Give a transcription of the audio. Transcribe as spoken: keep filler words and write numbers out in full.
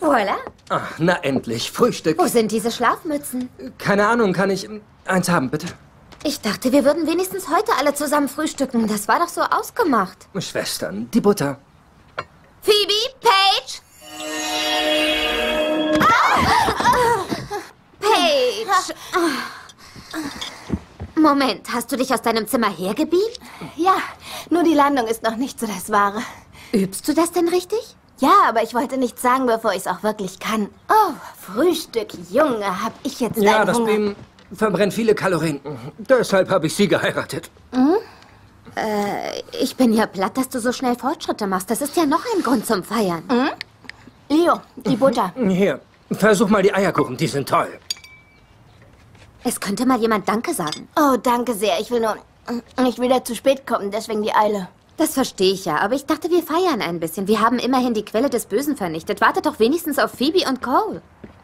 Voila. Ah, na endlich. Frühstück. Wo sind diese Schlafmützen? Keine Ahnung, kann ich eins haben, bitte? Ich dachte, wir würden wenigstens heute alle zusammen frühstücken. Das war doch so ausgemacht. Schwestern, die Butter. Phoebe, Paige! Ah! Paige! Moment, hast du dich aus deinem Zimmer hergebeamt? Ja, nur die Landung ist noch nicht so das Wahre. Übst du das denn richtig? Ja, aber ich wollte nichts sagen, bevor ich es auch wirklich kann. Oh, Frühstück, Junge, hab ich jetzt Ja, einen das Hunger. Beam verbrennt viele Kalorien. Deshalb habe ich sie geheiratet. Mhm. Äh, ich bin ja platt, dass du so schnell Fortschritte machst. Das ist ja noch ein Grund zum Feiern. Mhm. Leo, die Butter. Hier, versuch mal die Eierkuchen, die sind toll. Es könnte mal jemand Danke sagen. Oh, danke sehr. Ich will nur nicht wieder zu spät kommen, deswegen die Eile. Das verstehe ich ja, aber ich dachte, wir feiern ein bisschen. Wir haben immerhin die Quelle des Bösen vernichtet. Wartet doch wenigstens auf Phoebe und Cole.